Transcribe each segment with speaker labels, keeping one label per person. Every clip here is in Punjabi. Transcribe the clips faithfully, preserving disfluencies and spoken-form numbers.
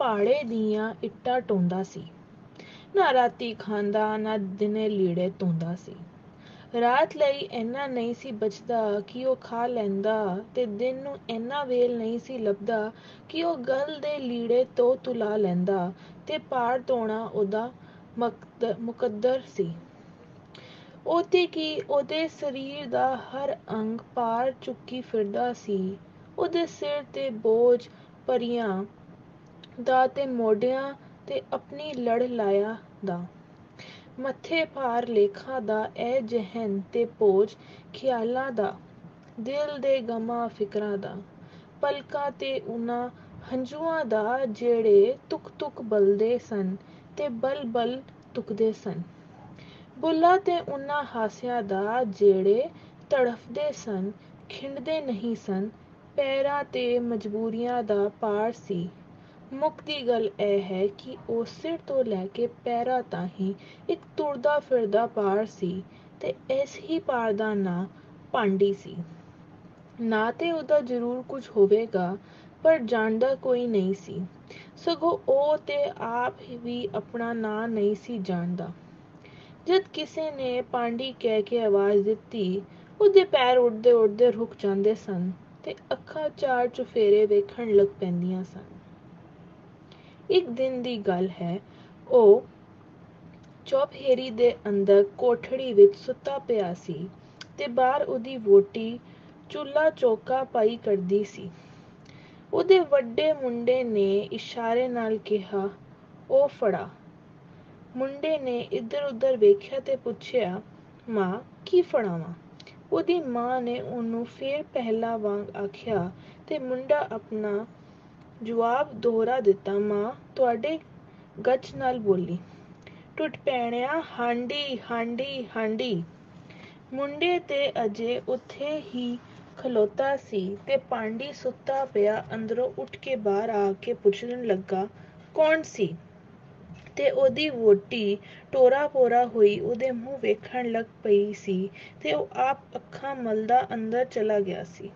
Speaker 1: ਪਹਾੜੇ ਦੀਆਂ ਇੱਟਾਂ ਢੋਂਦਾ ਸੀ। ਨਾ ਰਾਤੀ ਖਾਂਦਾ ਨਾ ਦਿਨੇ ਲੀੜੇ ਧੋਂਦਾ ਸੀ। ਰਾਤ ਲਈ ਇੰਨਾ ਨਹੀਂ ਸੀ ਬਚਦਾ ਕਿ ਉਹ ਖਾ ਲੈਂਦਾ, ਤੇ ਦਿਨ ਨੂੰ ਇੰਨਾ ਵੇਲ ਨਹੀਂ ਸੀ ਲੱਭਦਾ ਕਿ ਉਹ ਗਲ ਦੇ ਲੀੜੇ ਤੋਂ ਤੁਲਾ ਲੈਂਦਾ, ਤੇ ਪਹਾੜ ਧੋਣਾ ਉਹਦਾ ਮੁਕੱਦਰ ਸੀ। ਉਹ ਤੇ ਕੀ, ਉਹਦੇ ਸਰੀਰ ਦਾ ਹਰ ਅੰਗ ਭਾਰ ਚੁੱਕੀ ਫਿਰਦਾ ਸੀ। ਉਹਦੇ ਸਿਰ ਤੇ ਬੋਝ ਪਰੀਆਂ ਦਾ ਤੇ ਮੋਢਿਆਂ ਤੇ ਆਪਣੀ ਲੜ ਲਾਇਆ ਦਾ। ਮੱਥੇ ਭਾਰ ਲੇਖਾਂ ਦਾ ਇਹ ਜਿਹਨ ਤੇ ਬੋਝ ਖਿਆਲਾਂ ਦਾ, ਦਿਲ ਦੇ ਗਮਾਂ ਫਿਕਰਾਂ ਦਾ, ਪਲਕਾਂ ਤੇ ਉਹਨਾਂ ਹੰਝੂਆਂ ਦਾ ਜਿਹੜੇ ਤੁਕ ਤੁਕ ਬਲਦੇ ਸਨ ਤੇ ਬਲ ਬਲ ਤੁਕਦੇ ਸਨ। ਬੁੱਲ੍ਹਾਂ ਤੇ ਉਹਨਾਂ ਹਾਸਿਆਂ ਦਾ ਜਿਹੜੇ ਤੜਫਦੇ ਸਨ, ਖਿੰਡਦੇ ਨਹੀਂ ਸਨ। ਪੈਰਾਂ ਤੇ ਮਜਬੂਰੀਆਂ ਦਾ ਭਾਰ ਸੀ। ਮੁੱਕਦੀ ਗੱਲ ਇਹ ਹੈ ਕਿ ਉਹ ਸਿਰ ਤੋਂ ਲੈ ਕੇ ਪੈਰਾਂ ਤਾਈਂ ਇੱਕ ਤੁਰਦਾ ਫਿਰਦਾ ਭਾਰ ਸੀ, ਤੇ ਇਸ ਹੀ ਭਾਰ ਦਾ ਨਾਂ ਪਾਂਡੀ ਸੀ। ਨਾਂ ਤੇ ਉਹਦਾ ਜ਼ਰੂਰ ਕੁਝ ਹੋਵੇਗਾ, ਪਰ ਜਾਣਦਾ ਕੋਈ ਨਹੀਂ ਸੀ। ਸਗੋਂ ਉਹ ਤੇ ਆਪ ਵੀ ਆਪਣਾ ਨਾਂ ਨਹੀਂ ਸੀ ਜਾਣਦਾ। ਜਦ ਕਿਸੇ ਨੇ ਪਾਂਡੀ ਕਹਿ ਕੇ ਆਵਾਜ਼ ਦਿੱਤੀ, ਉਹਦੇ ਪੈਰ ਉੱਡਦੇ ਉੱਡਦੇ ਰੁਕ ਜਾਂਦੇ ਸਨ ਤੇ ਅੱਖਾਂ ਚਾਰ ਚੁਫੇਰੇ ਵੇਖਣ ਲੱਗ ਪੈਂਦੀਆਂ ਸਨ। ਇੱਕ ਦਿਨ ਦੀ ਗੱਲ ਹੈ, ਉਹ ਚੌਪਹੇਰੀ ਦੇ ਅੰਦਰ ਕੋਠੜੀ ਵਿੱਚ ਸੁੱਤਾ ਪਿਆ ਸੀ, ਤੇ ਬਾਹਰ ਉਹਦੀ ਵਹੁਟੀ ਚੁੱਲ੍ਹਾ ਚੌਕਾ ਪਾਈ ਕਰਦੀ ਸੀ। ਉਹਦੇ ਵੱਡੇ ਮੁੰਡੇ ਨੇ ਇਸ਼ਾਰੇ ਨਾਲ ਕਿਹਾ, "ਉਹ ਫੜਾ।" ਮੁੰਡੇ ਨੇ ਇੱਧਰ ਉੱਧਰ ਵੇਖਿਆ ਤੇ ਪੁੱਛਿਆ, "ਮਾਂ, ਕੀ ਫੜਾਵਾਂ?" ਉਹਦੀ ਮਾਂ ਨੇ ਉਹਨੂੰ ਫੇਰ ਪਹਿਲਾਂ ਵਾਂਗ ਆਖਿਆ, ਤੇ ਮੁੰਡਾ ਆਪਣਾ ਜਵਾਬ ਦੁਹਰਾ ਦਿੱਤਾ, "ਮਾਂ, ਤੁਹਾਡੇ ਗੱਚ ਨਾਲ ਬੋਲੀ, ਟੁੱਟ ਪੈਣਿਆ, ਹਾਂਡੀ ਹਾਂਡੀ ਹਾਂਡੀ।" ਮੁੰਡੇ ਤੇ ਅਜੇ ਉੱਥੇ ਹੀ ਖਲੋਤਾ ਸੀ, ਤੇ ਪਾਂਡੀ ਸੁੱਤਾ ਪਿਆ ਅੰਦਰੋਂ ਉੱਠ ਕੇ ਬਾਹਰ ਆ ਕੇ ਪੁੱਛਣ ਲੱਗਾ, "ਕੌਣ ਸੀ?" ਤੇ ਉਹਦੀ ਵਹੁਟੀ ਟੋਰਾ ਪੋਰਾ ਹੋਈ ਉਹਦੇ ਮੂੰਹ ਵੇਖਣ ਲੱਗ ਪਈ ਸੀ, ਤੇ ਉਹ ਆਪ ਅੱਖਾਂ ਮਲਦਾ ਅੰਦਰ ਚਲਾ ਗਿਆ ਸੀ।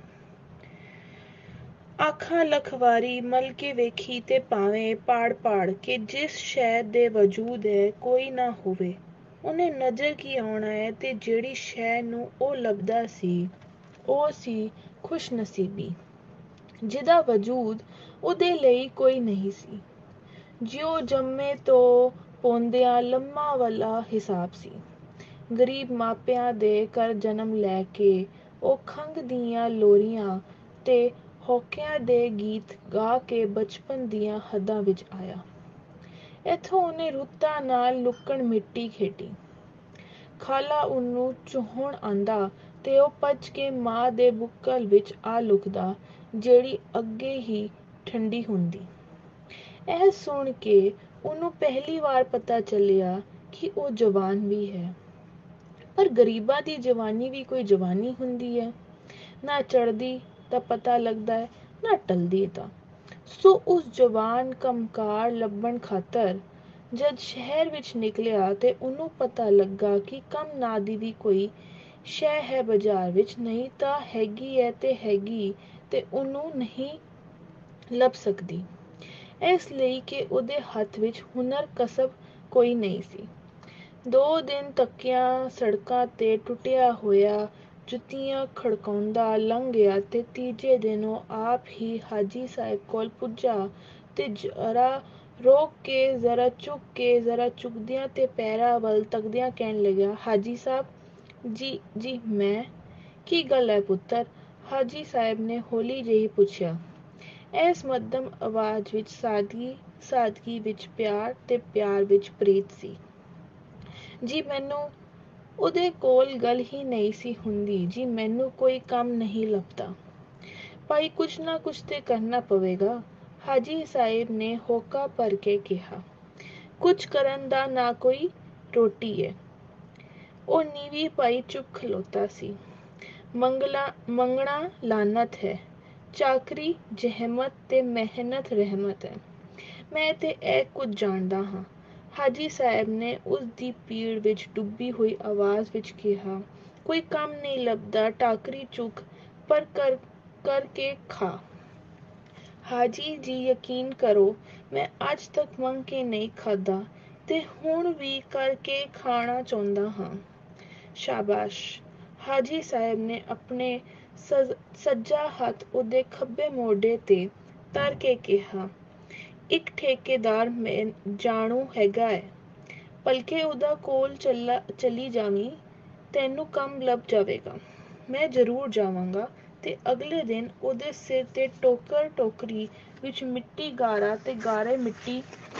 Speaker 1: ਅੱਖਾਂ ਲੱਖ ਵਾਰੀ ਮਲ ਕੇ ਵੇਖੀ ਤੇ ਭਾਵੇਂ ਪਾੜ ਪਾੜ ਕੇ ਜਿਸ ਸ਼ੈ ਦੇ ਵਜੂਦ ਹੈ ਕੋਈ ਨਾ ਹੋਵੇ, ਉਹਨੇ ਨਜ਼ਰ ਕੀ ਆਉਣਾ ਹੈ। ਤੇ ਜਿਹੜੀ ਸ਼ੈ ਨੂੰ ਉਹ ਲੱਭਦਾ ਸੀ, ਉਹ ਸੀ ਖੁਸ਼ਨਸੀਬੀ, ਜਿਹਦਾ ਵਜੂਦ ਉਹਦੇ ਲਈ ਕੋਈ ਨਹੀਂ ਸੀ। ਜਿਉਂ ਜੰਮੇ ਤੋਂ ਪੌਂਦਿਆਂ ਲੰਮਾਂ ਵਾਲਾ ਹਿਸਾਬ ਸੀ। ਗਰੀਬ ਮਾਪਿਆਂ ਦੇ ਘਰ ਜਨਮ ਲੈ ਕੇ ਉਹ ਖੰਘ ਦੀਆਂ ਲੋਰੀਆਂ ਤੇ ਹੋਕਿਆਂ ਦੇ ਗੀਤ ਗਾ ਕੇ ਬਚਪਨ ਦੀਆਂ ਹੱਦਾਂ ਵਿੱਚ ਆਇਆ। ਇੱਥੋਂ ਉਹਨੇ ਰੁੱਤਾਂ ਨਾਲ ਲੁਕਣ ਮਿੱਟੀ ਖੇਡੀ। ਖਾਲਾ ਉਹਨੂੰ ਚੂਹਣ ਆਂਦਾ ਤੇ ਉਹ ਭੱਜ ਕੇ ਮਾਂ ਦੇ ਬੁੱਕਲ ਵਿੱਚ ਆ ਲੁਕਦਾ, ਜਿਹੜੀ ਅੱਗੇ ਹੀ ਠੰਡੀ ਹੁੰਦੀ। ਇਹ ਸੁਣ ਕੇ ਉਹਨੂੰ ਪਹਿਲੀ ਵਾਰ ਪਤਾ ਚੱਲਿਆ ਕਿ ਉਹ ਜਵਾਨ ਵੀ ਹੈ। ਪਰ ਗਰੀਬਾਂ ਦੀ ਜਵਾਨੀ ਵੀ ਕੋਈ ਜਵਾਨੀ ਹੁੰਦੀ ਹੈ? ਨਾ ਚੜ੍ਹਦੀ ਦਾ ਪਤਾ ਲੱਗਦਾ ਹੈ, ਨਾ ਟਲਦੀ ਦਾ। ਸੋ ਉਸ ਜਵਾਨ ਕੰਮਕਾਰ ਲੱਭਣ ਖਾਤਰ ਜਦ ਸ਼ਹਿਰ ਵਿੱਚ ਨਿਕਲਿਆ, ਤੇ ਉਹਨੂੰ ਪਤਾ ਲੱਗਾ ਕਿ ਕੰਮ ਨਾਂ ਦੀ ਵੀ ਕੋਈ ਸ਼ੈ ਹੈ ਬਾਜ਼ਾਰ ਵਿੱਚ। ਨਹੀਂ ਤਾਂ ਹੈਗੀ ਹੈ ਤੇ ਹੈਗੀ, ਤੇ ਉਹਨੂੰ ਨਹੀਂ ਲੱਭ ਸਕਦੀ, ਇਸ ਲਈ ਕਿ ਉਹਦੇ ਹੱਥ ਵਿੱਚ ਹੁਨਰ ਕਸਬ ਕੋਈ ਨਹੀਂ ਸੀ। ਦੋ ਦਿਨ ਥੱਕਿਆਂ ਸੜਕਾਂ ਤੇ ਟੁੱਟਿਆ ਹੋਇਆ ਜੁੱਤੀਆਂ ਖੜਕਾਉਂਦਾ ਲੰਘ ਗਿਆ, ਤੇ ਤੀਜੇ ਦਿਨ ਉਹ ਆਪ ਹੀ ਹਾਜੀ ਸਾਹਿਬ ਕੋਲ ਪੁੱਜਾ, ਤੇ ਜ਼ਰਾ ਰੋਕ ਕੇ, ਜ਼ਰਾ ਝੁਕ ਕੇ, ਜ਼ਰਾ ਝੁਕਦਿਆਂ ਤੇ ਪੈਰਾਂ ਵੱਲ ਤੱਕਦਿਆਂ ਕਹਿਣ ਲੱਗਿਆ, "ਹਾਜੀ ਸਾਹਿਬ ਜੀ ਜੀ ਮੈਂ।" "ਕੀ ਗੱਲ ਹੈ ਪੁੱਤਰ?" ਹਾਜੀ ਸਾਹਿਬ ਨੇ ਹੌਲੀ ਜਿਹੀ ਪੁੱਛਿਆ। ਇਸ ਮੱਧਮ ਆਵਾਜ਼ ਵਿੱਚ ਸਾਦਗੀ ਸਾਦਗੀ ਵਿੱਚ ਪਿਆਰ, ਤੇ ਪਿਆਰ ਵਿੱਚ ਪ੍ਰੀਤ ਸੀ। "ਜੀ ਮੈਨੂੰ।" ਉਹਦੇ ਕੋਲ ਗੱਲ ਹੀ ਨਹੀਂ ਸੀ ਹੁੰਦੀ। "ਜੀ ਮੈਨੂੰ ਕੋਈ ਕੰਮ ਨਹੀਂ ਲੱਭਦਾ।" "ਭਾਈ ਕੁਛ ਨਾ ਕੁਛ ਤੇ ਕਰਨਾ ਪਵੇਗਾ," ਹਾਜੀ ਸਾਹਿਬ ਨੇ ਹੋਕਾ ਭਰ ਕੇ ਕਿਹਾ। "ਕੁਛ ਕਰਨ ਦਾ ਨਾ ਕੋਈ ਰੋਟੀ ਹੈ।" ਉਹ ਨੀਵੀਂ ਪਾਈ ਚੁੱਪ ਖਲੋਤਾ ਸੀ। ਮੰਗਲਾ ਮੰਗਣਾ ਲਾਨਤ ਹੈ, ਚਾਕਰੀ ਜ਼ਹਿਮਤ ਤੇ ਮਿਹਨਤ ਰਹਿਮਤ ਹੈ। "ਮੈਂ ਤੇ ਇਹ ਕੁਝ ਜਾਣਦਾ ਹਾਂ," ਹਾਜੀ ਸਾਹਿਬ ਨੇ ਉਸ ਦੀ ਪੀੜ ਵਿੱਚ ਡੁੱਬੀ ਹੋਈ ਆਵਾਜ਼ ਵਿੱਚ ਕਿਹਾ। "ਕੋਈ ਕੰਮ ਨਹੀਂ ਲੱਭਦਾ, ਟਾਕਰੀ ਚੁੱਕ, ਪਰ ਕਰ ਕਰ ਕੇ ਖਾ। ਹਾਜੀ ਜੀ ਯਕੀਨ ਕਰੋ, ਮੈਂ ਅੱਜ ਤੱਕ ਮੰਗ ਕੇ ਨਹੀਂ ਖਾਧਾ ਤੇ ਹੁਣ ਵੀ ਕਰਕੇ ਖਾਣਾ ਚਾਹੁੰਦਾ ਹਾਂ। ਸ਼ਾਬਾਸ਼। ਹਾਜੀ ਸਾਹਿਬ ਨੇ ਆਪਣੇ ਸਜ- ਸੱਜਾ ਹੱਥ ਉਹਦੇ ਖੱਬੇ ਮੋਢੇ ਤੇ ਧਰ ਕੇ ਕਿਹਾ, ਇੱਕ ਠੇਕੇਦਾਰ ਮੈਂ ਜਾਣੂ ਹੈਗਾ ਏ। ਭਲਕੇ ਉਹਦਾ ਕੋਲ ਚੱਲਾ ਚਲੀ ਜਾਵੀਂ, ਤੈਨੂੰ ਕੰਮ ਲੱਭ ਜਾਵੇਗਾ। ਮੈਂ ਜ਼ਰੂਰ ਜਾਵਾਂਗਾ। ਤੇ ਅਗਲੇ ਦਿਨ ਉਹਦੇ ਸਿਰ ਤੇ ਟੋਕਰ ਟੋਕਰੀ ਵਿੱਚ ਮਿੱਟੀ ਗਾਰਾ ਤੇ ਗਾਰੇ ਮਿੱਟੀ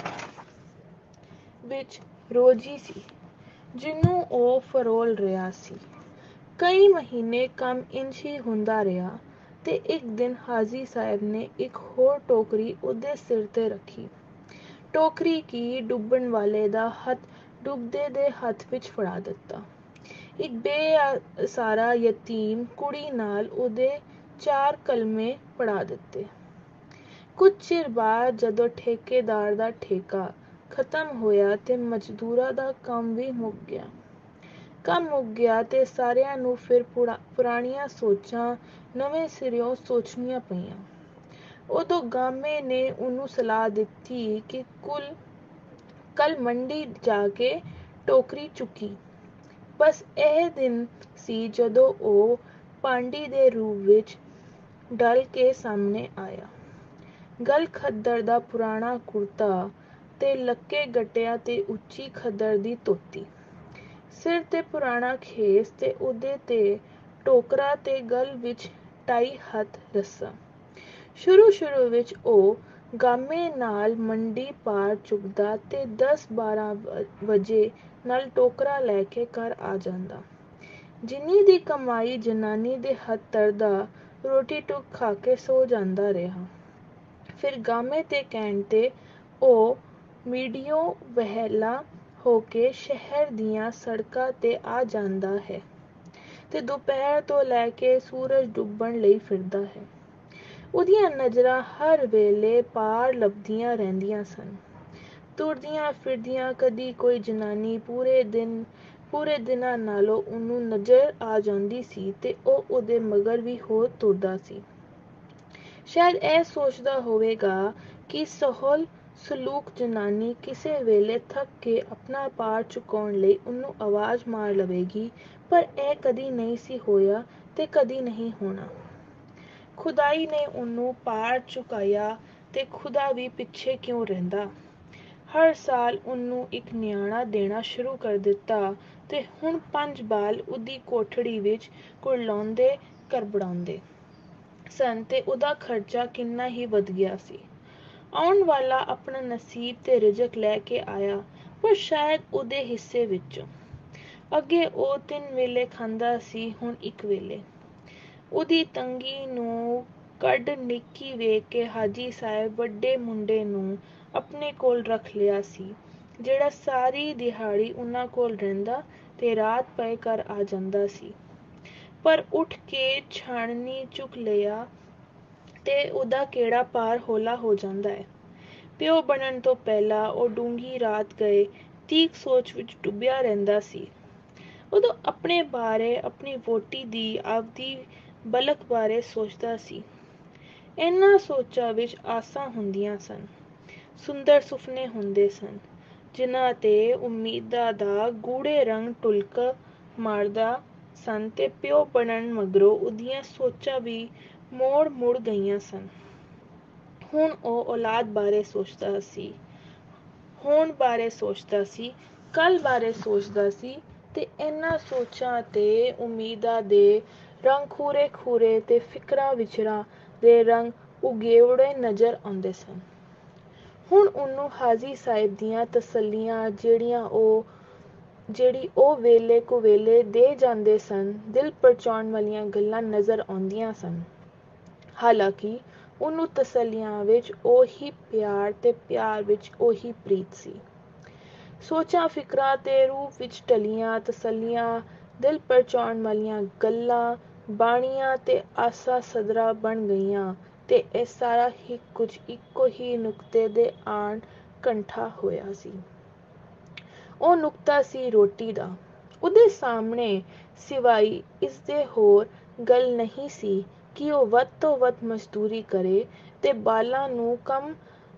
Speaker 1: ਵਿੱਚ ਰੋਜੀ ਸੀ, ਜਿਹਨੂੰ ਉਹ ਫਰੋਲ ਰਿਹਾ ਸੀ। ਕਈ ਮਹੀਨੇ ਕੰਮ ਇੰਝ ਹੀ ਹੁੰਦਾ ਰਿਹਾ ਤੇ ਇੱਕ ਦਿਨ ਹਾਜੀ ਸਾਹਿਬ ਨੇ ਇੱਕ ਹੋਰ ਟੋਕਰੀ ਉਹਦੇ ਸਿਰ ਤੇ ਰੱਖੀ। ਟੋਕਰੀ ਕੀ ਡੁੱਬਣ ਵਾਲੇ ਦਾ ਹੱਥ ਡੁੱਬਦੇ ਦੇ ਹੱਥ ਵਿੱਚ ਫੜਾ ਦਿੱਤਾ। ਇੱਕ ਬੇਸਹਾਰਾ ਯਤੀਮ ਕੁੜੀ ਨਾਲ ਉਹਦੇ ਚਾਰ ਕਲਮੇ ਪੜ੍ਹਾ ਦਿੱਤੇ। ਕੁਝ ਚਿਰ ਬਾਅਦ ਜਦੋਂ ਠੇਕੇਦਾਰ ਦਾ ਠੇਕਾ ਖਤਮ ਹੋਇਆ ਤੇ ਮਜ਼ਦੂਰਾਂ ਦਾ ਕੰਮ ਵੀ ਮੁੱਕ ਗਿਆ। ਕੰਮ ਮੁੱਕ ਗਿਆ ਤੇ ਸਾਰਿਆਂ ਨੂੰ ਫਿਰ ਪੁਰਾਣੀਆਂ ਸੋਚਾਂ ਨਵੇਂ ਸਿਰਿਓਂ ਸੋਚਣੀਆਂ ਪਈਆਂ। ਉਦੋਂ ਗਾਮੇ ਨੇ ਉਹਨੂੰ ਸਲਾਹ ਦਿੱਤੀ ਕਿ ਕੁਲ ਕੱਲ ਮੰਡੀ ਜਾ ਕੇ ਟੋਕਰੀ ਚੁੱਕੀ। ਬਸ ਇਹ ਦਿਨ ਸੀ ਜਦੋਂ ਉਹ ਪਾਂਡੀ ਦੇ ਰੂਪ ਵਿੱਚ ਢਲ ਕੇ ਸਾਹਮਣੇ ਆਇਆ। ਗਲ ਖੱਦਰ ਦਾ ਪੁਰਾਣਾ ਕੁੜਤਾ ਤੇ ਲੱਕੇ ਗੱਟਿਆਂ ਤੇ ਉੱਚੀ ਖੱਦਰ ਦੀ ਧੋਤੀ, ਸਿਰ ਤੇ ਪੁਰਾਣਾ ਖੇਸ ਤੇ ਉਹਦੇ ਤੇ ਟੋਕਰਾ ਤੇ ਗਲ ਵਿੱਚ ਢਾਈ ਹੱਥ ਰੱਸਾ। ਸ਼ੁਰੂ ਸ਼ੁਰੂ ਵਿੱਚ ਉਹ ਗਾਮੇ ਨਾਲ ਮੰਡੀ ਪਾਰ ਚੁੱਕਦਾ ਤੇ ਦਸ ਬਾਰਾਂ ਵਜੇ ਨਾਲ ਟੋਕਰਾ ਲੈ ਕੇ ਘਰ ਆ ਜਾਂਦਾ। ਜਿੰਨੀ ਦੀ ਕਮਾਈ ਜਨਾਨੀ ਦੇ ਹੱਥ ਧਰਦਾ, ਰੋਟੀ ਟੁੱਕ ਖਾ ਕੇ ਸੌ ਜਾਂਦਾ ਰਿਹਾ। ਫਿਰ ਗਾਮੇ ਦੇ ਕਹਿਣ ਤੇ ਉਹ ਮੀਡੀਓ ਵਿਹਲਾ ਹੋ ਕੇ ਸ਼ਹਿਰ ਦੀਆਂ ਸੜਕਾਂ ਤੇ ਆ ਜਾਂਦਾ ਹੈ ਤੇ ਦੁਪਹਿਰ ਤੋਂ ਲੈ ਕੇ ਸੂਰਜ ਡੁੱਬਣ ਲਈ ਫਿਰਦਾ ਹੈ। ਉਹਦੀਆਂ ਨਜ਼ਰਾਂ ਹਰ ਵੇਲੇ ਪਾਰ ਲੱਭਦੀਆਂ ਰਹਿੰਦੀਆਂ ਸਨ। ਤੁਰਦਿਆਂ ਫਿਰਦਿਆਂ ਕਦੀ ਕੋਈ ਜਨਾਨੀ ਪੂਰੇ ਦਿਨ ਪੂਰੇ ਦਿਨਾਂ ਨਾਲੋਂ ਉਹਨੂੰ ਨਜ਼ਰ ਆ ਜਾਂਦੀ ਸੀ ਤੇ ਉਹ ਉਹਦੇ ਮਗਰ ਵੀ ਹੋ ਤੁਰਦਾ ਸੀ। ਸ਼ਾਇਦ ਇਹ ਸੋਚਦਾ ਹੋਵੇਗਾ ਕਿ ਸੋਹਲ ਸਲੂਕ ਜਨਾਨੀ ਕਿਸੇ ਵੇਲੇ ਥੱਕ ਕੇ ਆਪਣਾ ਭਾਰ ਚੁਕਾਉਣ ਲਈ ਉਹਨੂੰ ਆਵਾਜ਼ ਮਾਰ ਲਵੇਗੀ, ਪਰ ਇਹ ਕਦੀ ਨਹੀਂ ਸੀ ਹੋਇਆ ਤੇ ਕਦੀ ਨਹੀਂ ਹੋਣਾ। ਖੁਦਾਈ ਨੇ ਉਹਨੂੰ ਭਾਰ ਚੁਕਾਇਆ ਤੇ ਖੁਦਾ ਵੀ ਪਿੱਛੇ ਕਿਉਂ ਰਹਿੰਦਾ। ਹਰ ਸਾਲ ਉਹਨੂੰ ਇੱਕ ਨਿਆਣਾ ਦੇਣਾ ਸ਼ੁਰੂ ਕਰ ਦਿੱਤਾ ਤੇ ਹੁਣ ਪੰਜ ਬਾਲ ਉਹਦੀ ਕੋਠੜੀ ਵਿੱਚ ਕੁਰਲਾਉਂਦੇ ਕਰਬੜਾਉਂਦੇ ਸਨ ਤੇ ਉਹਦਾ ਖਰਚਾ ਕਿੰਨਾ ਹੀ ਵਧ ਗਿਆ ਸੀ। ਆਉਣ ਵਾਲਾ ਆਪਣਾ ਨਸੀਬ ਤੇ ਰਿਜ਼ਕ ਲੈ ਕੇ ਆਇਆ, ਪਰ ਸ਼ਾਇਦ ਉਹਦੇ ਹਿੱਸੇ ਵਿੱਚੋਂ। ਅੱਗੇ ਉਹ ਤਿੰਨ ਵੇਲੇ ਖਾਂਦਾ ਸੀ, ਹੁਣ ਇੱਕ ਵੇਲੇ। ਉਹਦੀ ਤੰਗੀ ਨੂੰ ਕੱਢ ਨਿੱਕੀ ਵੇਖ ਕੇ ਹਾਜੀ ਸਾਹਿਬ ਵੱਡੇ ਮੁੰਡੇ ਨੂੰ ਆਪਣੇ ਕੋਲ ਰੱਖ ਲਿਆ ਸੀ, ਜਿਹੜਾ ਸਾਰੀ ਦਿਹਾੜੀ ਉਹਨਾਂ ਕੋਲ ਰਹਿੰਦਾ ਤੇ ਰਾਤ ਪਏ ਘਰ ਆ ਜਾਂਦਾ ਸੀ। ਪਰ ਉੱਠ ਕੇ ਛਾਣਨੀ ਚੁੱਕ ਲਿਆ ਤੇ ਉਹਦਾ ਕਿਹੜਾ ਭਾਰ ਹੌਲਾ ਹੋ ਜਾਂਦਾ ਹੈ। ਪਿਓ ਬਣਨ ਤੋਂ ਪਹਿਲਾਂ ਉਹ ਡੂੰਘੀ ਰਾਤ ਗਏ ਤੀਕ ਸੋਚ ਵਿੱਚ ਡੁੱਬਿਆ ਰਹਿੰਦਾ ਸੀ। ਉਦੋਂ ਆਪਣੇ ਬਾਰੇ, ਆਪਣੀ ਵਹੁਟੀ ਦੀ ਆਪਦੀ ਬਲਕ ਬਾਰੇ ਸੋਚਦਾ ਸੀ। ਇਹਨਾਂ ਸੋਚਾਂ ਵਿੱਚ ਆਸਾਂ ਹੁੰਦੀਆਂ ਸਨ, ਸੁੰਦਰ ਸੁਪਨੇ ਹੁੰਦੇ ਸਨ, ਜਿਨ੍ਹਾਂ ਤੇ ਉਮੀਦਾਂ ਦਾ ਗੂੜ੍ਹੇ ਰੰਗ ਟੁਲਕ ਮਾਰਦਾ ਸਨ ਤੇ ਪਿਓ ਬਣਨ ਮਗਰੋਂ ਉਹਦੀਆਂ ਸੋਚਾਂ ਵੀ ਮੋੜ ਮੁੜ ਗਈਆਂ ਸਨ। ਹੁਣ ਉਹ ਔਲਾਦ ਬਾਰੇ ਸੋਚਦਾ ਸੀ, ਹੋਣ ਬਾਰੇ ਸੋਚਦਾ ਸੀ, ਕੱਲ੍ਹ ਬਾਰੇ ਸੋਚਦਾ ਸੀ ਤੇ ਇਹਨਾਂ ਸੋਚਾਂ ਤੇ ਉਮੀਦਾਂ ਦੇ ਰੰਗ ਖੂਰੇ ਖੂਰੇ ਤੇ ਫਿਕਰਾਂ ਵਿਚਰਾਂ ਦੇ ਰੰਗ ਉਗੇਵੜੇ ਨਜ਼ਰ ਆਉਂਦੇ ਸਨ। ਹੁਣ ਉਹਨੂੰ ਹਾਜੀ ਸਾਹਿਬ ਦੀਆਂ ਤਸੱਲੀਆਂ ਜਿਹੜੀਆਂ ਉਹ ਜਿਹੜੀ ਉਹ ਵੇਲੇ ਕੁ ਵੇਲੇ ਦੇ ਜਾਂਦੇ ਸਨ, ਦਿਲ ਪਰਚਾਉਣ ਵਾਲੀਆਂ ਗੱਲਾਂ ਨਜ਼ਰ ਆਉਂਦੀਆਂ ਸਨ। ਹਾਲਾਂਕਿ ਉਹਨੂੰ ਤਸੱਲੀਆਂ ਵਿੱਚ ਉਹੀ ਪਿਆਰ ਤੇ ਪਿਆਰ ਵਿੱਚ ਉਹੀ ਪ੍ਰੀਤ ਸੀ। ਸੋਚਾਂ ਫਿਕਰਾਂ ਤੇ ਰੂਪ ਵਿੱਚ ਢਲੀਆਂ ਤਸੱਲੀਆਂ, ਦਿਲ ਪਰਚਾਉਣ ਵਾਲੀਆਂ ਗੱਲਾਂ ਬਾਣੀਆਂ ਤੇ ਆਸਾਂ ਸਦਰਾਂ ਬਣ ਗਈਆਂ ਤੇ ਇਹ ਸਾਰਾ ਹੀ ਕੁਝ ਇੱਕੋ ਹੀ ਨੁਕਤੇ ਦੇ ਆਣ ਇਕੱਠਾ ਹੋਇਆ ਸੀ। ਉਹ ਨੁਕਤਾ ਸੀ ਰੋਟੀ ਦਾ। ਉਹਦੇ ਸਾਹਮਣੇ ਸਿਵਾਈ ਇਸਦੇ ਹੋਰ ਗੱਲ ਨਹੀਂ ਸੀ कि ਉਹ ਵੱਧ ਤੋਂ ਵੱਧ ਮਜ਼ਦੂਰੀ ਕਰੇ ਤੇ ਬਾਲਾਂ ਨੂੰ ਕਮ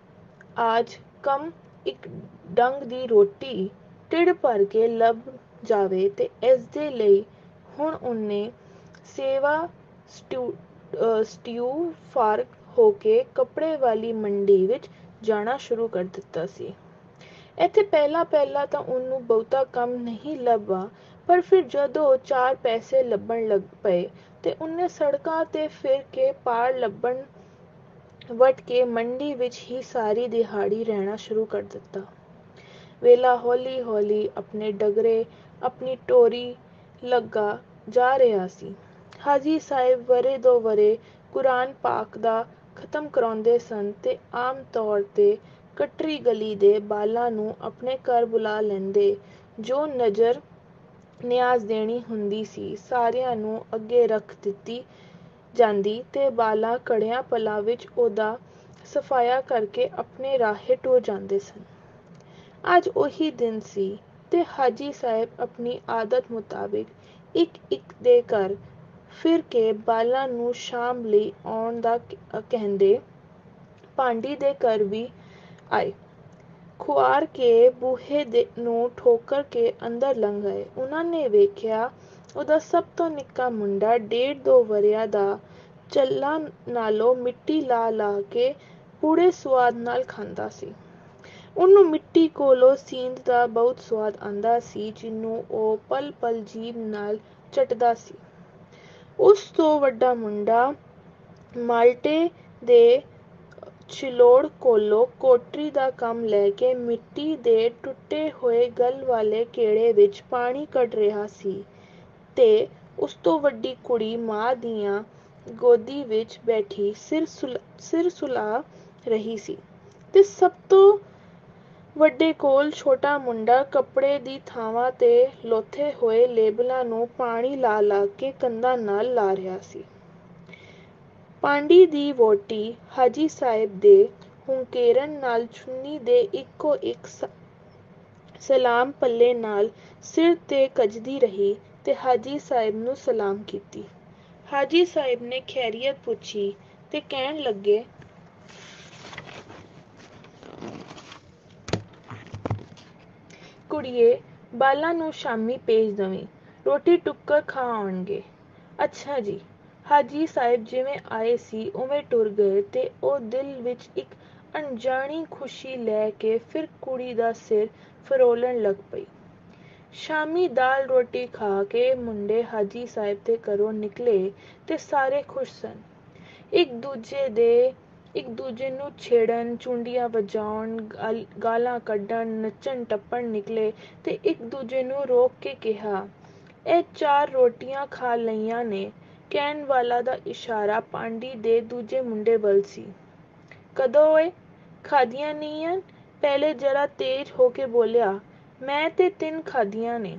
Speaker 1: ਆਜ ਕਮ ਇੱਕ ਡੰਗ ਦੀ ਰੋਟੀ ਢਿੱਡ ਭਰ ਕੇ ਲੱਭ ਜਾਵੇ ਤੇ ਇਸ ਦੇ ਲਈ ਹੁਣ ਉਹਨੇ ਸੇਵਾ ਸਟਿਊ ਸਟਿਊ ਫਾਰਗ ਹੋ ਕੇ ਕੱਪੜੇ ਵਾਲੀ ਮੰਡੀ ਵਿੱਚ ਜਾਣਾ ਸ਼ੁਰੂ ਕਰ ਦਿੱਤਾ ਸੀ। ਇੱਥੇ ਪਹਿਲਾਂ ਪਹਿਲਾਂ ਤਾਂ ਉਹਨੂੰ ਬਹੁਤਾ ਕੰਮ ਨਹੀਂ ਲੱਭਾ, ਪਰ ਫਿਰ ਜਦੋਂ ਚਾਰ ਪੈਸੇ ਲੱਭਣ ਲੱਗ ਪਏ ਤੇ ਉਹਨੇ ਸੜਕਾਂ 'ਤੇ ਫਿਰ ਕੇ ਪਾੜ ਲੱਭਣ ਵਟ ਕੇ ਮੰਡੀ ਵਿੱਚ ਹੀ ਸਾਰੀ ਦਿਹਾੜੀ ਰਹਿਣਾ ਸ਼ੁਰੂ ਕਰ ਦਿੱਤਾ। ਵੇਲਾ ਹੌਲੀ ਹੌਲੀ ਆਪਣੇ ਡਗਰੇ ਆਪਣੀ ਟੋਰੀ ਲੱਗਾ ਜਾ ਰਿਹਾ ਸੀ। ਹਾਜੀ ਸਾਹਿਬ ਵਰੇ ਦੋ ਵਰੇ ਕੁਰਾਨ ਪਾਕ ਦਾ ਖਤਮ ਕਰਾਉਂਦੇ ਸਨ ਤੇ ਆਮ ਤੌਰ 'ਤੇ ਕਟਰੀ ਗਲੀ ਦੇ ਬਾਲਾਂ ਨੂੰ ਆਪਣੇ ਘਰ ਬੁਲਾ ਲੈਂਦੇ। ਜੋ ਨਜ਼ਰ ਨਿਆਜ਼ ਦੇਣੀ ਹੁੰਦੀ ਸੀ ਸਾਰਿਆਂ ਨੂੰ ਅੱਗੇ ਰੱਖ ਦਿੱਤੀ ਜਾਂਦੀ ਤੇ ਬਾਲਾਂ ਘੜਿਆਂ ਪਲਾਂ ਵਿੱਚ ਉਹਦਾ ਸਫਾਇਆ ਕਰਕੇ ਆਪਣੇ ਰਾਹੇ ਟੁਰ ਜਾਂਦੇ ਸਨ। ਅੱਜ ਉਹੀ ਦਿਨ ਸੀ ਤੇ ਹਾਜੀ ਸਾਹਿਬ ਆਪਣੀ ਆਦਤ ਮੁਤਾਬਿਕ ਇੱਕ ਇੱਕ ਦੇ ਘਰ ਫਿਰ ਕੇ ਬਾਲਾਂ ਨੂੰ ਸ਼ਾਮ ਲਈ ਆਉਣ ਦਾ ਕਹਿੰਦੇ ਪਾਂਡੀ ਦੇ ਘਰ ਵੀ ਆਏ। ਖੁਆਰ ਕੇ ਬੂਹੇ ਦੇ ਨੂੰ ਠੋਕਰ ਕੇ ਅੰਦਰ ਲੰਘ ਗਏ। ਉਹਨਾਂ ਨੇ ਵੇਖਿਆ ਉਹਦਾ ਸਭ ਤੋਂ ਨਿੱਕਾ ਮੁੰਡਾ ਡੇਢ ਦੋ ਵਰ੍ਹਿਆਂ ਦਾ ਚੱਲਾਂ ਨਾਲੋਂ ਮਿੱਟੀ ਲਾ ਲਾ ਕੇ ਪੂਰੇ ਸੁਆਦ ਨਾਲ ਖਾਂਦਾ ਸੀ। ਉਹਨੂੰ ਮਿੱਟੀ ਕੋਲੋਂ ਸੀਂਦ ਦਾ ਬਹੁਤ ਸੁਆਦ ਆਉਂਦਾ ਸੀ ਜਿਹਨੂੰ ਉਹ ਪਲ ਪਲ ਜੀਭ ਨਾਲ ਚੱਟਦਾ ਸੀ। ਉਸ ਤੋਂ ਵੱਡਾ ਮੁੰਡਾ ਮਾਲਟੇ ਦੇ ਛਿਲੋੜ ਕੋਲੋਂ ਕੋਟਰੀ ਦਾ ਕੰਮ ਲੈ ਕੇ ਮਿੱਟੀ ਦੇ ਟੁੱਟੇ ਹੋਏ ਗਲ ਵਾਲੇ ਕੇੜੇ ਵਿੱਚ ਪਾਣੀ ਕੱਢ ਰਿਹਾ ਸੀ ਤੇ ਉਸ ਤੋਂ ਵੱਡੀ ਕੁੜੀ ਮਾਂ ਦੀਆਂ ਗੋਦੀ ਵਿੱਚ ਬੈਠੀ ਸਿਰ ਸੁਲਾ ਸਿਰ ਸੁਲਾ ਰਹੀ ਸੀ ਤੇ ਸਭ ਤੋਂ ਵੱਡੇ ਕੋਲ ਛੋਟਾ ਮੁੰਡਾ ਕੱਪੜੇ ਦੀ ਥਾਵਾਂ 'ਤੇ ਲੋਥੇ ਹੋਏ ਲੇਬਲਾਂ ਨੂੰ ਪਾਣੀ ਲਾ ਲਾ ਕੇ ਕੰਧਾਂ ਨਾਲ ਲਾ ਰਿਹਾ ਸੀ। ਪਾਂਡੀ ਦੀ ਵਹੁਟੀ ਹਾਜੀ ਸਾਹਿਬ ਦੇ ਹੁੰਕੇਰਨ ਨਾਲ ਚੁੰਨੀ ਦੇ ਇੱਕੋ ਇੱਕ ਸਲਾਮ ਪੱਲੇ ਨਾਲ ਸਿਰ 'ਤੇ ਕੱਜਦੀ ਰਹੀ ਤੇ ਹਾਜੀ ਸਾਹਿਬ ਨੂੰ ਸਲਾਮ ਕੀਤੀ। ਹਾਜੀ ਸਾਹਿਬ ਨੇ ਖੈਰੀਅਤ ਪੁੱਛੀ ਤੇ ਕਹਿਣ ਲੱਗੇ, ਕੁੜੀਏ, ਬਾਲਾਂ ਨੂੰ ਸ਼ਾਮੀ ਭੇਜ ਦਵੀਂ, ਰੋਟੀ ਟੁੱਕਰ ਖਾ ਆਉਣਗੇ। ਅੱਛਾ ਜੀ। ਹਾਜੀ ਸਾਹਿਬ ਜਿਵੇਂ ਆਏ ਸੀ ਉਵੇਂ ਟੁਰ ਗਏ ਤੇ ਉਹ ਦਿਲ ਵਿੱਚ ਇੱਕ ਅਣਜਾਣੀ ਖੁਸ਼ੀ ਲੈ ਕੇ ਫਿਰ ਕੁੜੀ ਦਾ ਸਿਰ ਫਰੋਲਣ ਲੱਗ ਪਈ। ਸ਼ਾਮੀ ਦਾਲ ਰੋਟੀ ਖਾ ਕੇ ਮੁੰਡੇ ਹਾਜੀ ਸਾਹਿਬ ਦੇ ਘਰੋਂ ਨਿਕਲੇ ਤੇ ਸਾਰੇ ਖੁਸ਼ ਸਨ। ਇੱਕ ਦੂਜੇ ਦੇ ਇੱਕ ਦੂਜੇ ਨੂੰ ਛੇੜਨ, ਚੁੰਡੀਆਂ ਵਜਾਉਣ, ਗਾਲਾਂ ਕੱਢਣ, ਨੱਚਣ ਟੱਪਣ ਨਿਕਲੇ ਤੇ ਇੱਕ ਦੂਜੇ ਨੂੰ ਰੋਕ ਕੇ ਕਿਹਾ, ਇਹ ਚਾਰ ਰੋਟੀਆਂ ਖਾ ਲਈਆਂ ਨੇ। ਕਹਿਣ ਵਾਲਾ ਦਾ ਇਸ਼ਾਰਾ ਪਾਂਡੀ ਦੇ ਦੂਜੇ ਮੁੰਡੇ ਵੱਲ ਸੀ। ਕਦੋਂ ਓਏ? ਖਾਧੀਆਂ ਨਹੀਂ ਹਨ? ਪਹਿਲੇ ਜ਼ਰਾ ਤੇਜ਼ ਹੋ ਕੇ ਬੋਲਿਆ। ਮੈਂ ਤੇ ਤਿੰਨ ਖਾਧੀਆਂ ਨੇ।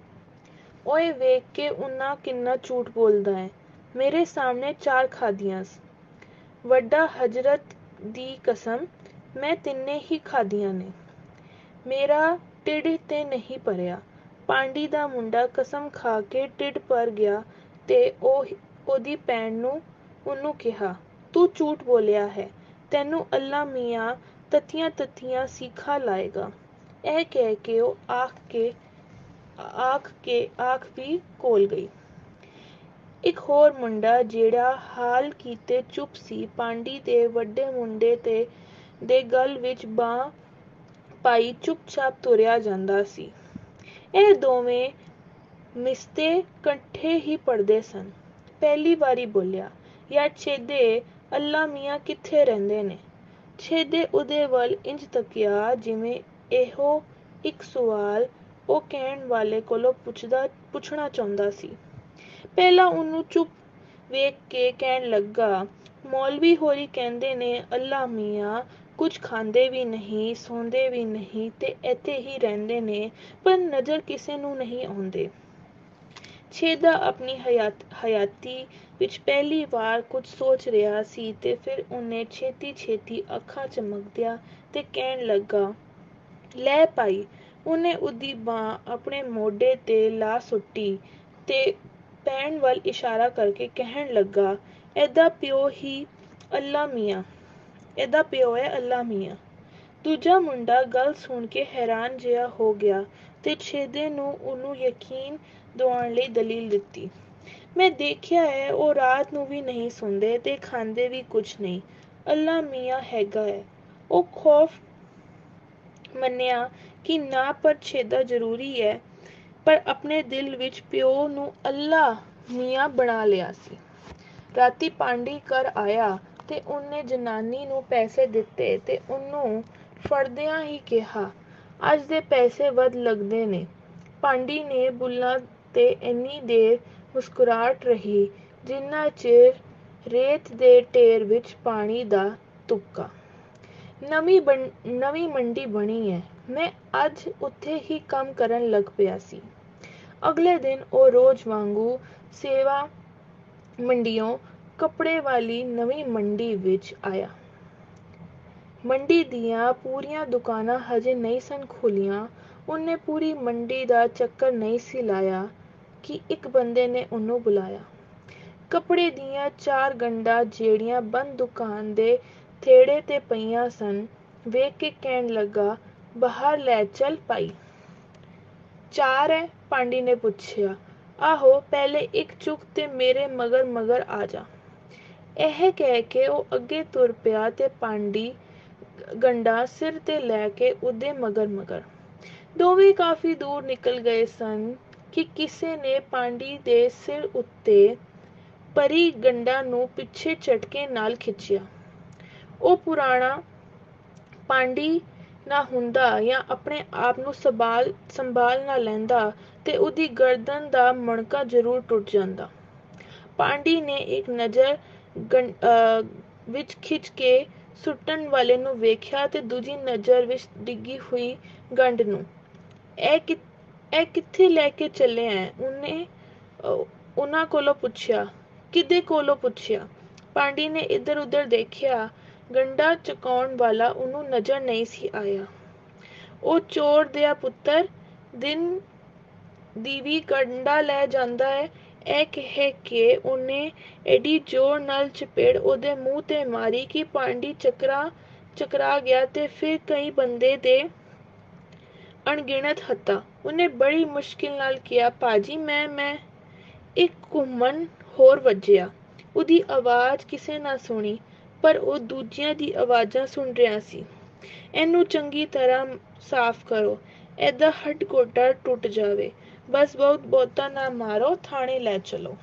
Speaker 1: ਓਏ ਵੇਖ ਕੇ ਉਹਨਾਂ ਕਿੰਨਾ ਝੂਠ ਬੋਲਦਾ ਹੈ। ਮੇਰੇ ਸਾਹਮਣੇ ਚਾਰ ਖਾਧੀਆਂ। ਵੱਡਾ ਹਜ਼ਰਤ ਦੀ ਕਸਮ, ਮੈਂ ਤਿੰਨੇ ਹੀ ਖਾਧੀਆਂ ਨੇ। ਮੇਰਾ ਢਿੱਡ ਤੇ ਨਹੀਂ ਭਰਿਆ। ਪਾਂਡੀ ਦਾ ਮੁੰਡਾ ਕਸਮ ਖਾ ਕੇ ਢਿੱਡ ਭਰ ਗਿਆ ਤੇ ਉਹ ਉਹਦੀ ਭੈਣ ਨੂੰ ਉਹਨੂੰ ਕਿਹਾ, ਤੂੰ ਝੂਠ ਬੋਲਿਆ ਹੈ, ਤੈਨੂੰ ਅੱਲਾ ਮੀਆਂ ਤੱਤੀਆਂ ਤੱਤੀਆਂ ਸੀਖਾਂ ਲਾਏਗਾ। ਇਹ ਕਹਿ ਕੇ ਉਹ ਆਖ ਕੇ ਆਖ ਕੇ ਆਖ ਵੀ ਕੋਲ ਗਈ। ਇੱਕ ਹੋਰ ਮੁੰਡਾ ਜਿਹੜਾ ਹਾਲ ਕੀਤੇ ਚੁੱਪ ਸੀ, ਪਾਂਡੀ ਦੇ ਵੱਡੇ ਮੁੰਡੇ ਤੇ ਦੇ ਗਲ ਵਿੱਚ ਬਾਂਹ ਪਾਈ ਚੁੱਪ-ਚਾਪ ਤੁਰਿਆ ਜਾਂਦਾ ਸੀ। ਇਹ ਦੋਵੇਂ ਮਿਸਤੇ ਇਕੱਠੇ ਹੀ ਪੜ੍ਹਦੇ ਸਨ। ਪਹਿਲੀ ਵਾਰੀ ਬੋਲਿਆ, ਯਾਰ ਛੇਦੇ, ਅੱਲਾ ਮੀਆਂ ਕਿੱਥੇ ਰਹਿੰਦੇ ਨੇ? ਛੇਦੇ ਉਹਦੇ ਵੱਲ ਇੰਜ ਤੱਕਿਆ ਜਿਵੇਂ ਇਹੋ ਇੱਕ ਸਵਾਲ ਉਹ ਕਹਿਣ ਵਾਲੇ ਕੋਲੋਂ ਪੁੱਛਦਾ ਪੁੱਛਣਾ ਚਾਹੁੰਦਾ ਸੀ। ਪਹਿਲਾਂ ਉਹਨੂੰ ਚੁੱਪ ਵੇਖ ਕੇ ਕਹਿਣ ਲੱਗਾ, ਮੌਲਵੀ ਹੋਰੀ ਕਹਿੰਦੇ ਨੇ ਅੱਲਾ ਮੀਆਂ ਕੁਝ ਖਾਂਦੇ ਵੀ ਨਹੀਂ, ਸੌਂਦੇ ਵੀ ਨਹੀਂ ਤੇ ਇੱਥੇ ਹੀ ਰਹਿੰਦੇ ਨੇ, ਪਰ ਨਜ਼ਰ ਕਿਸੇ ਨੂੰ ਨਹੀਂ ਆਉਂਦੇ। ਛੇਦਾ ਆਪਣੀ ਹਯਾਤ ਹਯਾਤੀ ਵਿੱਚ ਪਹਿਲੀ ਵਾਰ ਕੁਝ ਸੋਚ ਰਿਹਾ ਸੀ ਤੇ ਫਿਰ ਉਹਨੇ ਛੇਤੀ ਛੇਤੀ ਅੱਖਾਂ ਚਮਕਦਿਆਂ ਤੇ ਕਹਿਣ ਲੱਗਾ, ਲੈ ਭਾਈ। ਉਹਨੇ ਉਹਦੀ ਬਾਂਹ ਆਪਣੇ ਮੋਢੇ 'ਤੇ ਲਾ ਸੁੱਟੀ ਤੇ ਭੈਣ ਵੱਲ ਇਸ਼ਾਰਾ ਕਰਕੇ ਕਹਿਣ ਲੱਗਾ, ਇਹਦਾ ਪਿਓ ਹੀ ਅੱਲਾ ਮੀਆਂ ਇਹਦਾ ਪਿਓ ਹੈ ਅੱਲਾ ਮੀਆਂ। ਦੂਜਾ ਮੁੰਡਾ ਗੱਲ ਸੁਣ ਕੇ ਹੈਰਾਨ ਜਿਹਾ ਹੋ ਗਿਆ ਤੇ ਛੇਦੇ ਨੂੰ ਉਹਨੂੰ ਯਕੀਨ ਦਿਵਾਉਣ ਲਈ ਦਲੀਲ ਦਿੱਤੀ। ਮੈਂ ਦੇਖਿਆ ਹੈ ਉਹ ਰਾਤ ਨੂੰ ਵੀ ਨਹੀਂ ਸੌਂਦੇ ਤੇ ਖਾਂਦੇ ਵੀ ਕੁਛ ਨਹੀਂ। ਅੱਲਾ ਮੀਆਂ ਹੈਗਾ ਹੈ। ਉਹ ਖੌਫ ਮੰਨਿਆ ਕਿ ਨਾ ਪਰ ਛੇਦਾ ਜ਼ਰੂਰੀ ਹੈ, ਪਰ ਆਪਣੇ ਦਿਲ ਵਿੱਚ ਪਿਓ ਨੂੰ ਅੱਲਾ ਮੀਆਂ ਬਣਾ ਲਿਆ ਸੀ। ਰਾਤੀ ਪਾਂਡੀ ਘਰ ਆਇਆ ਤੇ ਉਹਨੇ ਜਨਾਨੀ ਨੂੰ ਪੈਸੇ ਦਿੱਤੇ ਤੇ ਉਹਨੂੰ ਫੜਦਿਆਂ ਹੀ ਕਿਹਾ, ਅੱਜ ਦੇ ਪੈਸੇ ਵੱਧ ਲੱਗਦੇ ਨੇ। ਪਾਂਡੀ ਨੇ ਬੁੱਲ੍ਹਾਂ ਤੇ ਇੰਨੀ ਦੇਰ ਮੁਸਕਰਾਹਟ ਰਹੀ ਜਿੰਨਾ ਚਿਰ ਰੇਤ ਦੇ ਢੇਰ ਵਿੱਚ ਪਾਣੀ ਦਾ ਤੁਪਕਾ। ਨਵੀਂ ਬਣ ਨਵੀਂ ਮੰਡੀ ਬਣੀ ਹੈ। ਮੈਂ ਅੱਜ ਉੱਥੇ ਹੀ ਕੰਮ ਕਰਨ ਲੱਗ ਪਿਆ ਸੀ। ਅਗਲੇ ਦਿਨ ਉਹ ਰੋਜ਼ ਵਾਂਗੂ ਸੇਵਾ ਮੰਡੀਓਂ ਕੱਪੜੇ ਵਾਲੀ ਨਵੀਂ ਮੰਡੀ ਵਿੱਚ ਆਇਆ। ਮੰਡੀ ਦੀਆਂ ਪੂਰੀਆਂ ਦੁਕਾਨਾਂ ਹਜੇ ਨਹੀਂ ਸਨ ਖੁੱਲ੍ਹੀਆਂ। ਉਹਨੇ ਪੂਰੀ ਮੰਡੀ ਦਾ ਚੱਕਰ ਨਹੀਂ ਸੀ ਲਾਇਆ ਕਿ ਇੱਕ ਬੰਦੇ ਨੇ ਉਹਨੂੰ ਬੁਲਾਇਆ। ਕੱਪੜੇ ਦੀਆਂ ਚਾਰ ਗੰਢਾਂ ਜਿਹੜੀਆਂ ਬੰਦ ਦੁਕਾਨ ਦੇ ਥੇੜੇ ਤੇ ਪਈਆਂ ਸਨ, ਵੇਖ ਕੇ ਕਹਿਣ ਲੱਗਾ, ਬਾਹਰ ਲੈ ਚੱਲ ਭਾਈ। ਚਾਰ ਹੈ? ਪਾਂਡੀ ਨੇ ਪੁੱਛਿਆ। ਆਹੋ, ਪਹਿਲੇ ਇੱਕ ਚੁੱਕ ਤੇ ਮੇਰੇ ਮਗਰ ਮਗਰ ਆ ਜਾ। ਇਹ ਕਹਿ ਕੇ ਉਹ ਅੱਗੇ ਤੁਰ ਪਿਆ ਤੇ ਪਾਂਡੀ ਗੰਢਾਂ ਸਿਰ ਤੇ ਲੈ ਕੇ ਉਹਦੇ ਮਗਰ ਮਗਰ। ਦੋਵੇਂ ਕਾਫੀ ਦੂਰ ਨਿਕਲ ਗਏ ਸਨ ਕਿ ਕਿਸੇ ਨੇ ਪਾਂਡੀ ਦੇ ਸਿਰ ਉੱਤੇ ਪਰੀ ਗੰਢਾਂ ਨੂੰ ਪਿੱਛੇ ਝਟਕੇ ਨਾਲ ਖਿੱਚਿਆ। ਉਹ ਪੁਰਾਣਾ ਪਾਂਡੀ ਨਾ ਹੁੰਦਾ ਜਾਂ ਆਪਣੇ ਆਪ ਨੂੰ ਸੰਭਾਲ ਸੰਭਾਲ ਨਾ ਲੈਂਦਾ ਤੇ ਉਹਦੀ ਗਰਦਨ ਦਾ ਮਣਕਾ ਜ਼ਰੂਰ ਟੁੱਟ ਜਾਂਦਾ। ਪਾਂਡੀ ਨੇ ਇੱਕ ਨਜ਼ਰ ਵਿੱਚ ਖਿੱਚ ਕੇ ਸੁੱਟਣ ਵਾਲੇ ਨੂੰ ਵੇਖਿਆ ਤੇ ਦੂਜੀ ਨਜ਼ਰ ਵਿੱਚ ਡਿੱਗੀ ਹੋਈ ਗੰਢ ਨੂੰ। ਇਹ ਕਿ ਇਹ ਕਿੱਥੇ ਲੈ ਕੇ ਚੱਲੇ ਐ? ਉਹਨੇ ਉਹਨਾਂ ਕੋਲੋਂ ਪੁੱਛਿਆ। ਕਿਹਦੇ ਕੋਲੋਂ ਪੁੱਛਿਆ? ਪਾਂਡੀ ਨੇ ਇੱਧਰ ਉੱਧਰ ਦੇਖਿਆ। ਗੰਢਾਂ ਚੁਕਾਉਣ ਵਾਲਾ ਉਹਨੂੰ ਨਜ਼ਰ ਨਹੀਂ ਸੀ ਆਇਆ। ਉਹ ਚੋਰ ਦਿਆ ਪੁੱਤਰ, ਦਿਨ ਦੀ ਵੀ ਗੰਢਾਂ ਲੈ ਜਾਂਦਾ ਹੈ। ਇਹ ਕਹਿ ਕੇ ਉਹਨੇ ਏਡੀ ਜ਼ੋਰ ਨਾਲ ਚਪੇੜ ਉਹਦੇ ਮੂੰਹ ਤੇ ਮਾਰੀ ਕਿ ਪਾਂਡੀ ਚੱਕਰਾ ਚੱਕਰਾ ਗਿਆ ਤੇ ਫਿਰ ਕਈ ਬੰਦੇ ਦੇ ਅਣਗਿਣਤ ਹੱਥਾਂ। ਉਹਨੇ ਬੜੀ ਮੁਸ਼ਕਿਲ ਨਾਲ ਕਿਹਾ, ਭਾਜੀ ਮੈਂ ਮੈਂ ਇੱਕ ਘੁੰਮਣ ਹੋਰ ਵੱਜਿਆ। ਉਹਦੀ ਆਵਾਜ਼ ਕਿਸੇ ਨਾ ਸੁਣੀ, ਪਰ ਉਹ ਦੂਜਿਆਂ ਦੀ ਆਵਾਜ਼ਾਂ ਸੁਣ ਰਿਹਾ ਸੀ। ਇਹਨੂੰ ਚੰਗੀ ਤਰ੍ਹਾਂ ਸਾਫ਼ ਕਰੋ, ਇਹਦਾ ਹੱਡ ਗੋਡਾ ਟੁੱਟ ਜਾਵੇ। ਬਸ ਬਹੁਤ ਬਹੁਤਾ ਨਾ ਮਾਰੋ, ਥਾਣੇ ਲੈ ਚਲੋ।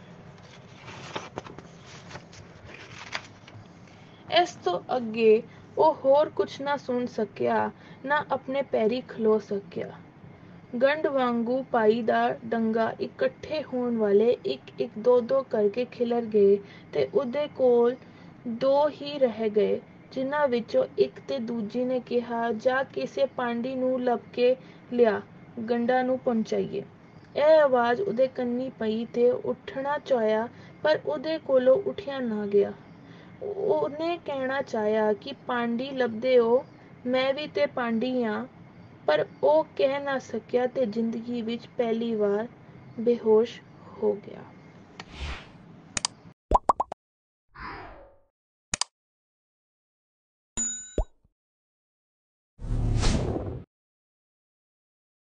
Speaker 1: ਇਸ ਤੋਂ ਅੱਗੇ ਉਹ ਹੋਰ ਕੁਛ ਨਾ ਸੁਣ ਸਕਿਆ, ਨਾ ਆਪਣੇ ਪੈਰੀਂ ਖਲੋ ਸਕਿਆ। ਗੰਢ ਵਾਂਗੂ ਭਾਈ ਦਾ ਡੰਗਾ ਇਕੱਠੇ ਹੋਣ ਵਾਲੇ ਇੱਕ ਇੱਕ ਦੋ ਦੋ ਕਰਕੇ ਖਿਲਰ ਗਏ ਤੇ ਉਹਦੇ ਕੋਲ ਦੋ ਹੀ ਰਹਿ ਗਏ, ਜਿਨ੍ਹਾਂ ਵਿੱਚੋਂ ਇੱਕ ਤੇ ਦੂਜੀ ਨੇ ਕਿਹਾ, ਜਾ ਕਿਸੇ ਪਾਂਡੀ ਨੂੰ ਲੱਭ ਕੇ ਲਿਆ, ਗੰਢਾਂ ਨੂੰ ਪਹੁੰਚਾਈਏ। ਇਹ ਆਵਾਜ਼ ਉਹਦੇ ਕੰਨੀਂ ਪਈ ਤੇ ਉੱਠਣਾ ਚਾਹਿਆ, ਪਰ ਉਹਦੇ ਕੋਲੋਂ ਉੱਠਿਆ ਨਾ ਗਿਆ। ਉਹਨੇ ਕਹਿਣਾ ਚਾਹਿਆ ਕਿ ਪਾਂਡੀ ਲੱਭਦੇ ਹੋ, ਮੈਂ ਵੀ ਤੇ ਪਾਂਡੀ ਹਾਂ, ਪਰ ਉਹ ਕਹਿ ਨਾ ਸਕਿਆ ਤੇ ਜ਼ਿੰਦਗੀ ਵਿੱਚ ਪਹਿਲੀ ਵਾਰ ਬੇਹੋਸ਼ ਹੋ ਗਿਆ।